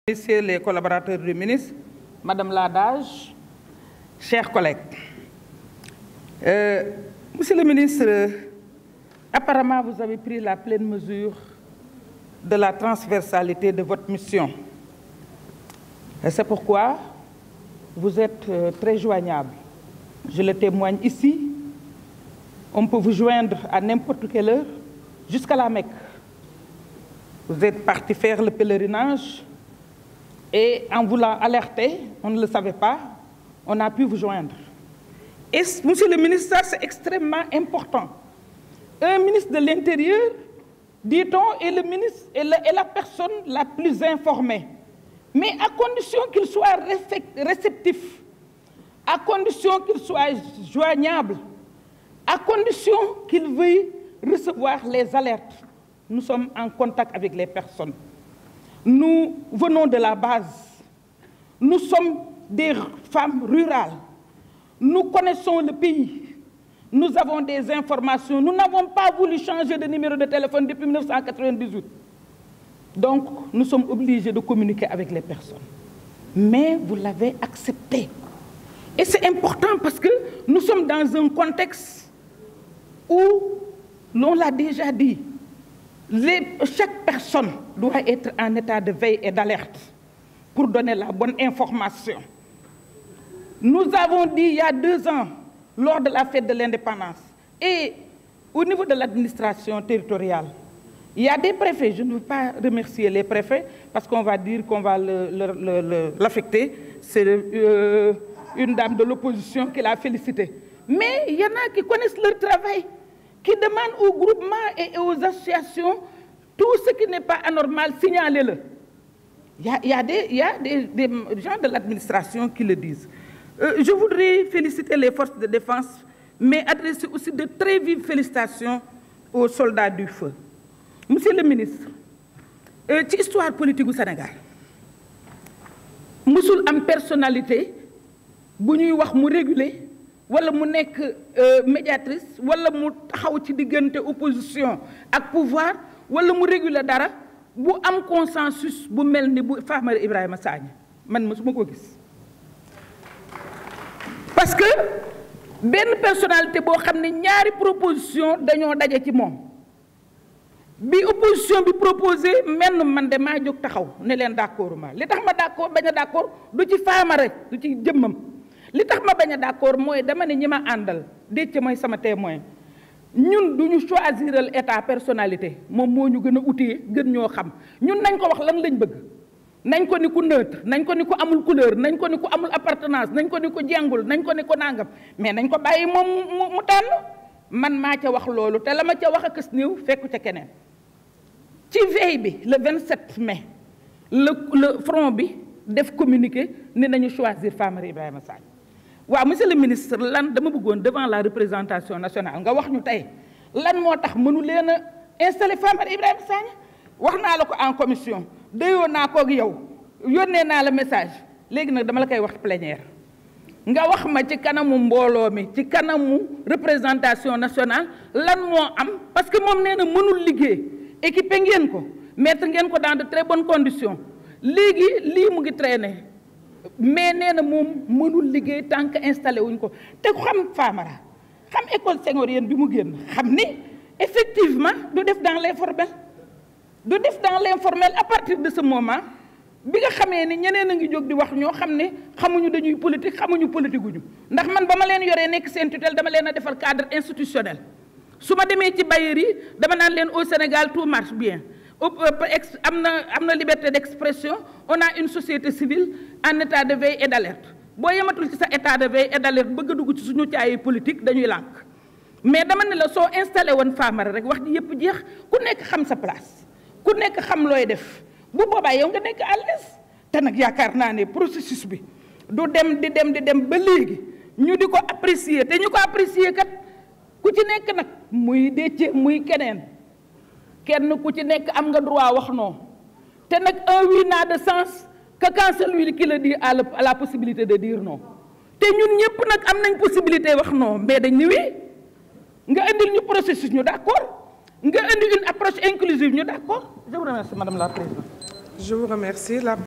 Messieurs les collaborateurs du ministre, Madame la DAGE, chers collègues. Monsieur le ministre, apparemment vous avez pris la pleine mesure de la transversalité de votre mission. Et c'est pourquoi vous êtes très joignable. Je le témoigne ici. On peut vous joindre à n'importe quelle heure, jusqu'à la Mecque. Vous êtes parti faire le pèlerinage. Et en voulant alerter, on ne le savait pas, on a pu vous joindre. Et, monsieur le ministre, ça c'est extrêmement important. Un ministre de l'Intérieur, dit-on, est le ministre est la personne la plus informée. Mais à condition qu'il soit réceptif, à condition qu'il soit joignable, à condition qu'il veuille recevoir les alertes. Nous sommes en contact avec les personnes. Nous venons de la base. Nous sommes des femmes rurales. Nous connaissons le pays. Nous avons des informations. Nous n'avons pas voulu changer de numéro de téléphone depuis 1998. Donc, nous sommes obligés de communiquer avec les personnes. Mais vous l'avez accepté. Et c'est important parce que nous sommes dans un contexte où, l'on l'a déjà dit, chaque personne doit être en état de veille et d'alerte pour donner la bonne information. Nous avons dit il y a 2 ans, lors de la fête de l'indépendance, et au niveau de l'administration territoriale, il y a des préfets, je ne veux pas remercier les préfets, parce qu'on va dire qu'on va l'affecter, c'est une dame de l'opposition qui l'a félicité. Mais il y en a qui connaissent leur travail, qui demandent aux groupements et aux associations tout ce qui n'est pas anormal, signalez-le. Il y a des gens de l'administration qui le disent. Je voudrais féliciter les forces de défense, mais adresser aussi de très vives félicitations aux soldats du feu. Monsieur le ministre, ci histoire politique du Sénégal musul am personnalité bu ñuy wax mu réguler wala mu nekk médiatrice wala mu taxaw ci diggante opposition ak pouvoir wala mu réguler dara bu am consensus bu mel ni bu Famara Ibrahima Sagna man mësuma ko gis. Parce que benn personnalité boo xam ne ñaari proposition dañoo daje ci moom bi opposition bi proposé menn man de maa jóg taxaw ne leen d'accord ma li tax ma d'accord bañ a d'accord du ci Famara du ci jëmmam. li tax ma bañ a d'accord mooy dama ne ñi ma àndal Déthié mooy sama témoin ñun du ñu choisiral état personnalité moom moo ñu gën a outillé gën ñoo xam ñun nañ ko wax lan lañ bëgg nañ ko ni ku neutre nañ ko ni ku amul couleur nañ ko ni ku amul appartenance nañ ko ni ku jàngul nañ ko ni ku nangam mais nañ ko bàyyi moom mu tànn man maa ca wax loolu te la ma ca wax a kës néew fekku ca keneen ci veille bi le 27 mai le front bi def communiqué ne nañu choisir Famara Ibrahima Sagna. waaw monsieur le ministre lan dama bëggoon devant la représentation nationale nga wax ñu tey lan moo tax mënu leen a installer Famara Ibrahima Sagna wax naa la ko en commission déyoo naa ko ak yow yónnee naa la message léegi nag dama la koy wax plénière nga wax ma ci kanamu mbooloo mi ci kanamu représentation nationale lan moo am parce que moom nee na mënul liggéey équipé ngeen ko mettre ngeen ko dans de très bonnes conditions léegi lii mu ngi traîner. mais nee na moom mënul liggéey tant que installé wuñ ko te xam Famara xam école Senghorienne bi mu génn xam ni effectivement du def dans l'informel du def dans l'informel à partir de ce moment bi nga xamee ni ñeneen a ngi jóg di wax ñoo xam ne xamuñu dañuy politique xamuñu politique guñu ndax man ba ma leen yoree nekk seen tutelle dama leen a defal cadre institutionnel su ma demee ci bailleurs yi dama naan leen au Sénégal tout marche bien am na liberté d'expression on a une société civile en état de veille et d'alerte boo yematul ci sa état de veille et d'alerte bëgg a dugg ci suñu caayi politique dañuy lànk mais dama ne la soo installé woon Famara rek wax ji yëpp jeex ku nekk xam sa place ku nekk xam looy def bu boobaa yow nga nekk à l'aise te nag yaakaar naa ne processus bi du dem di dem ba léegi ñu di ko apprécier te ñu ko apprécier kat ku ci nekk nag muy Déthié muy keneen ku ci nekk am nga droit wax non te nag un oui n'a de sens que quand celui qui le dit a la possibilité de dire non te ñun ñëpp nag am nañ possibilité wax non mais dañ ni oui nga indil ñu processus ñu d'accord nga indi une approche inclusive ñu d'accord. Je vous remercie madame la présidente. Je vous remercie.